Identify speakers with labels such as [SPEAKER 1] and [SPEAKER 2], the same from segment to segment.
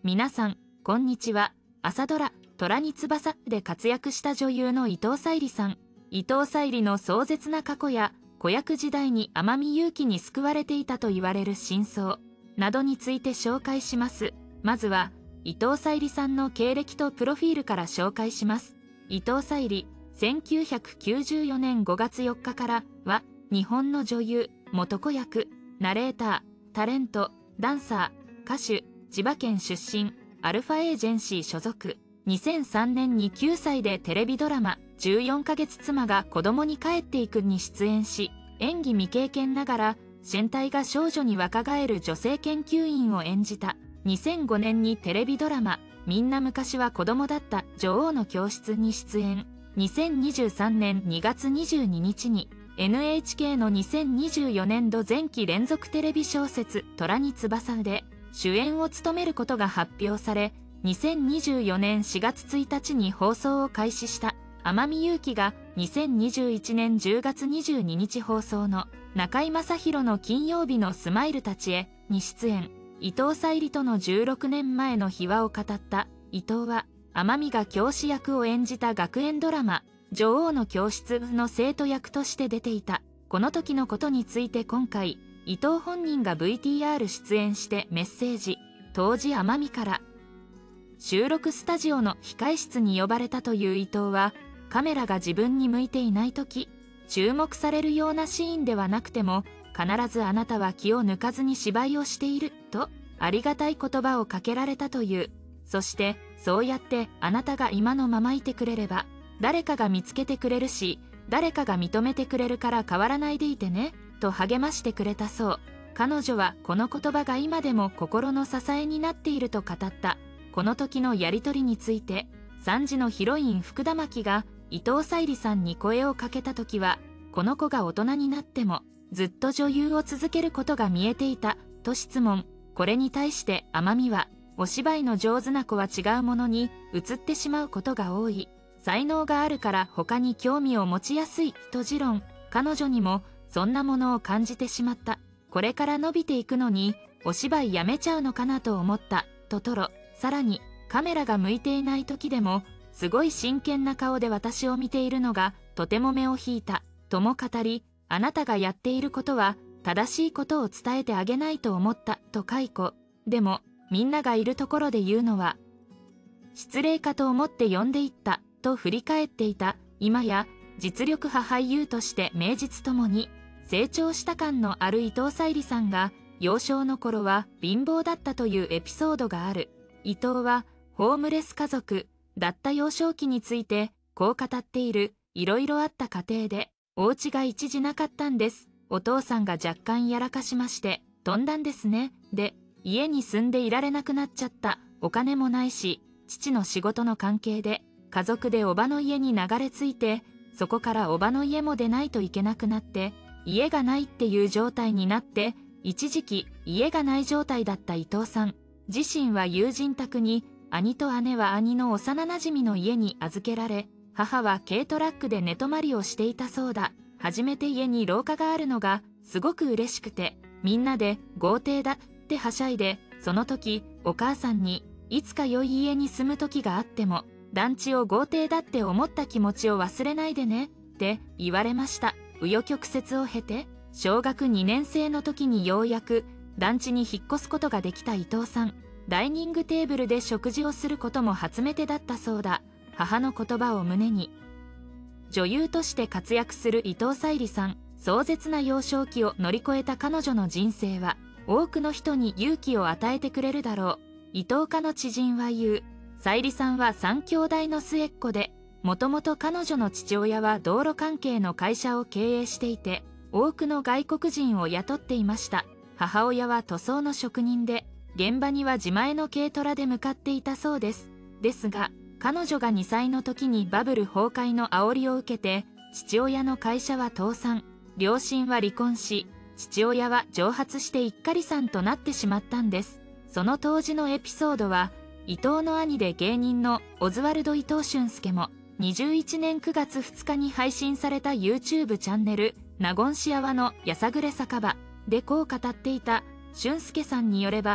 [SPEAKER 1] 皆さん、こんにちは。朝ドラ、虎に翼で活躍した女優の伊藤沙莉さん。伊藤沙莉の壮絶な過去や、子役時代に天海祐希に救われていたと言われる真相などについて紹介します。まずは、伊藤沙莉さんの経歴とプロフィールから紹介します。伊藤沙莉、1994年5月4日からは、日本の女優、元子役、ナレーター、タレント、ダンサー、歌手、千葉県出身、アルファエージェンシー所属。2003年に9歳でテレビドラマ、14ヶ月妻が子供に帰っていくに出演し、演技未経験ながら、身体が少女に若返る女性研究員を演じた。2005年にテレビドラマ、みんな昔は子供だった女王の教室に出演。2023年2月22日に、NHK の2024年度前期連続テレビ小説虎に翼で主演を務めることが発表され、2024年4月1日に放送を開始した天海祐希が2021年10月22日放送の中居正広の金曜日のスマイルたちへに出演。伊藤沙莉との16年前の秘話を語った伊藤は、天海が教師役を演じた学園ドラマ女王の教室の生徒役として出ていた。この時のことについて今回、伊藤本人が VTR 出演してメッセージ。当時天海から、収録スタジオの控室に呼ばれたという伊藤は、カメラが自分に向いていない時、注目されるようなシーンではなくても、必ずあなたは気を抜かずに芝居をしている、と、ありがたい言葉をかけられたという。そして、そうやってあなたが今のままいてくれれば、誰かが見つけてくれるし、誰かが認めてくれるから変わらないでいてね、と励ましてくれたそう。彼女はこの言葉が今でも心の支えになっていると語った。この時のやりとりについて、3時のヒロイン福田麻貴が伊藤沙莉さんに声をかけた時は、この子が大人になっても、ずっと女優を続けることが見えていた、と質問。これに対して天海は、お芝居の上手な子は違うものに移ってしまうことが多い。才能があるから他に興味を持ちやすい、と持論。彼女にもそんなものを感じてしまった。これから伸びていくのに、お芝居やめちゃうのかなと思った、と吐露。さらに、カメラが向いていない時でも、すごい真剣な顔で私を見ているのが、とても目を引いた、とも語り、あなたがやっていることは、正しいことを伝えてあげないと思った、と回顧。でも、みんながいるところで言うのは、失礼かと思って呼んでいった、と振り返っていた。今や、実力派俳優として名実ともに、成長した感のある伊藤沙莉さんが、幼少の頃は貧乏だったというエピソードがある。伊藤は、ホームレス家族だった幼少期について、こう語っている。いろいろあった家庭で、お家が一時なかったんです。お父さんが若干やらかしまして、飛んだんですね。で、家に住んでいられなくなっちゃった。お金もないし、父の仕事の関係で、家族で叔母の家に流れ着いて、そこから叔母の家も出ないといけなくなって、家がないっていう状態になって、一時期家がない状態だった伊藤さん。自身は友人宅に、兄と姉は兄の幼馴染の家に預けられ、母は軽トラックで寝泊まりをしていたそうだ。初めて家に廊下があるのがすごく嬉しくて、みんなで豪邸だってはしゃいで、その時お母さんに、いつか良い家に住む時があっても、団地を豪邸だって思った気持ちを忘れないでねって言われました。紆余曲折を経て、小学2年生の時にようやく団地に引っ越すことができた伊藤さん。ダイニングテーブルで食事をすることも初めてだったそうだ。母の言葉を胸に。女優として活躍する伊藤沙莉さん。壮絶な幼少期を乗り越えた彼女の人生は、多くの人に勇気を与えてくれるだろう。伊藤家の知人は言う。沙莉さんは3兄弟の末っ子で、もともと彼女の父親は道路関係の会社を経営していて、多くの外国人を雇っていました。母親は塗装の職人で、現場には自前の軽トラで向かっていたそうです。ですが、彼女が2歳の時にバブル崩壊の煽りを受けて、父親の会社は倒産、両親は離婚し、父親は蒸発して一家離散となってしまったんです。その当時のエピソードは、伊藤の兄で芸人のオズワルド伊藤俊介も、21年9月2日に配信された YouTube チャンネル、納言しあわのやさぐれ酒場でこう語っていた。俊介さんによれば、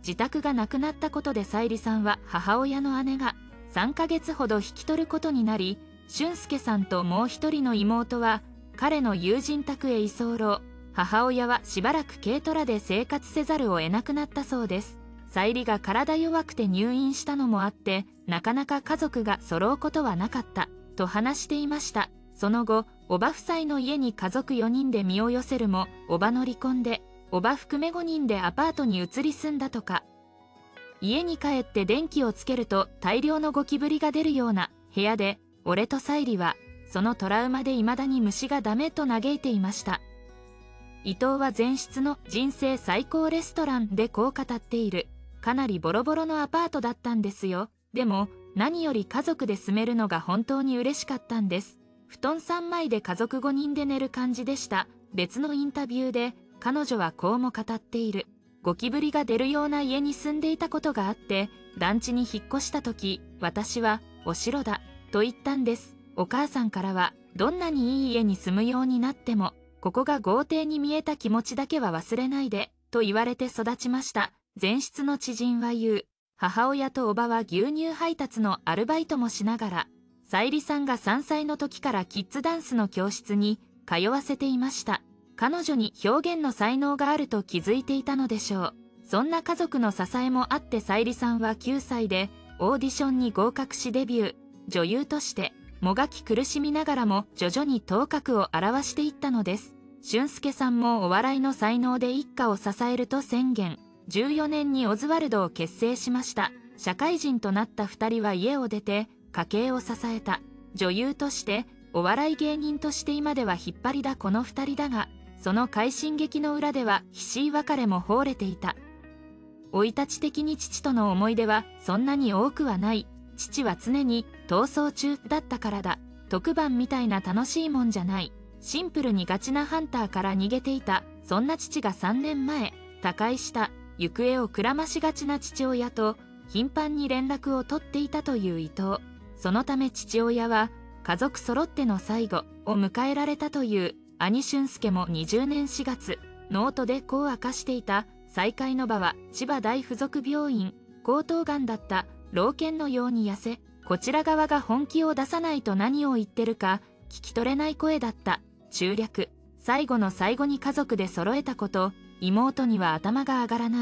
[SPEAKER 1] 自宅がなくなったことで沙莉さんは母親の姉が3ヶ月ほど引き取ることになり、俊介さんともう一人の妹は彼の友人宅へ居候。母親はしばらく軽トラで生活せざるを得なくなったそうです。沙莉が体弱くて入院したのもあって、なかなか家族が揃うことはなかったと話していました。その後、叔母夫妻の家に家族4人で身を寄せるも、叔母の離婚で叔母含め5人でアパートに移り住んだとか。家に帰って電気をつけると大量のゴキブリが出るような部屋で、俺と沙莉はそのトラウマで未だに虫がダメと嘆いていました。伊藤は前室の人生最高レストランでこう語っている。かなりボロボロのアパートだったんですよ。でも何より家族で住めるのが本当に嬉しかったんです。布団3枚で家族5人で寝る感じでした。別のインタビューで彼女はこうも語っている。ゴキブリが出るような家に住んでいたことがあって、団地に引っ越した時、私はお城だと言ったんです。お母さんからは、どんなにいい家に住むようになっても、ここが豪邸に見えた気持ちだけは忘れないでと言われて育ちました。前室の知人は言う。母親と叔母は牛乳配達のアルバイトもしながら、沙莉さんが3歳の時からキッズダンスの教室に通わせていました。彼女に表現の才能があると気づいていたのでしょう。そんな家族の支えもあって沙莉さんは9歳でオーディションに合格しデビュー。女優としてもがき苦しみながらも徐々に頭角を現していったのです。俊介さんもお笑いの才能で一家を支えると宣言。14年にオズワルドを結成しました。社会人となった2人は家を出て家計を支えた。女優としてお笑い芸人として今では引っ張りだこの2人だが、その快進撃の裏ではひしい別れも放れていた。生い立ち的に父との思い出はそんなに多くはない。父は常に逃走中だったからだ。特番みたいな楽しいもんじゃない。シンプルにガチなハンターから逃げていた。そんな父が3年前、他界した。行方をくらましがちな父親と頻繁に連絡を取っていたという伊藤。そのため父親は家族揃っての最後を迎えられたという。兄俊介も20年4月、ノートでこう明かしていた。再会の場は千葉大附属病院。喉頭がんだった。老犬のように痩せ、こちら側が本気を出さないと何を言ってるか聞き取れない声だった。中略。最後の最後に家族で揃えたこと、妹には頭が上がらない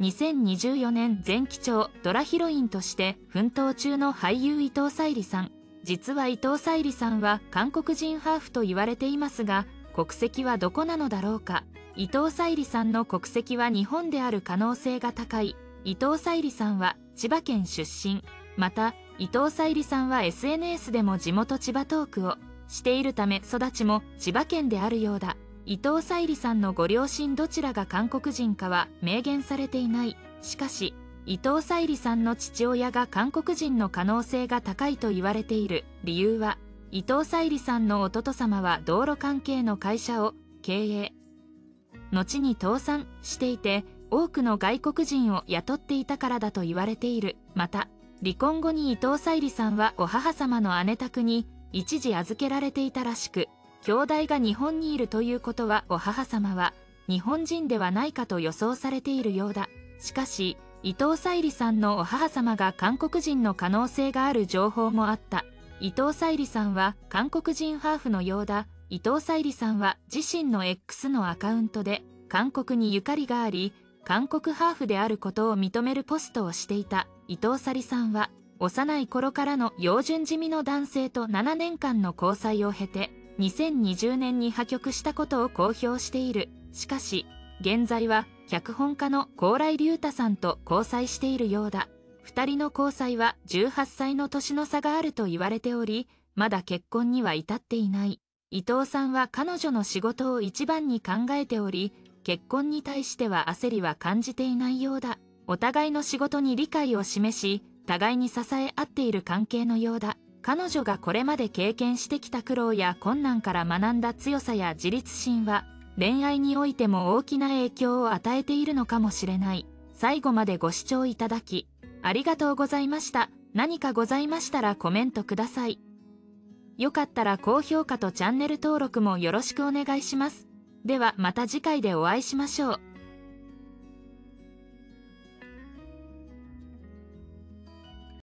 [SPEAKER 1] 。2024年前期長ドラヒロインとして奮闘中の俳優伊藤沙莉さん。実は伊藤沙莉さんは韓国人ハーフと言われていますが、国籍はどこなのだろうか。伊藤沙莉さんの国籍は日本である可能性が高い。伊藤沙莉さんは千葉県出身。また伊藤沙莉さんは SNS でも地元千葉トークをしているため育ちも千葉県であるようだ。伊藤沙莉さんのご両親どちらが韓国人かは明言されていない。しかし伊藤沙莉さんの父親が韓国人の可能性が高いと言われている理由は、伊藤沙莉さんの弟様は道路関係の会社を経営。後に倒産していて、多くの外国人を雇っていたからだと言われている。また、離婚後に伊藤沙莉さんはお母様の姉宅に一時預けられていたらしく、兄弟が日本にいるということはお母様は日本人ではないかと予想されているようだ。しかし、伊藤沙莉さんのお母様が韓国人の可能性がある情報もあった。伊藤沙莉さんは韓国人ハーフのようだ。伊藤沙莉さんは自身の X のアカウントで韓国にゆかりがあり、韓国ハーフであることを認めるポストをしていた。伊藤沙莉さんは幼い頃からの洋順地味の男性と7年間の交際を経て2020年に破局したことを公表している。しかし現在は脚本家の高麗龍太さんと交際しているようだ。2人の交際は18歳の年の差があると言われており、まだ結婚には至っていない。伊藤さんは彼女の仕事を一番に考えており、結婚に対しては焦りは感じていないようだ。お互いの仕事に理解を示し、互いに支え合っている関係のようだ。彼女がこれまで経験してきた苦労や困難から学んだ強さや自立心は、恋愛においても大きな影響を与えているのかもしれない。最後までご視聴いただき、ありがとうございました。何かございましたらコメントください。よかったら高評価とチャンネル登録もよろしくお願いします。ではまた次回でお会いしましょう。